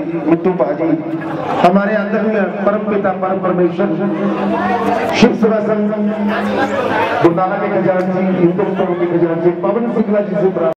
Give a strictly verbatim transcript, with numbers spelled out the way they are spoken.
मिट्टू पाजी, हमारे आदरणीय परम पिता परम परमेश्वर शिव सेवा संघ गुरुनानक के खजांची, हिंदू के खजांची पवन सिंगला जी से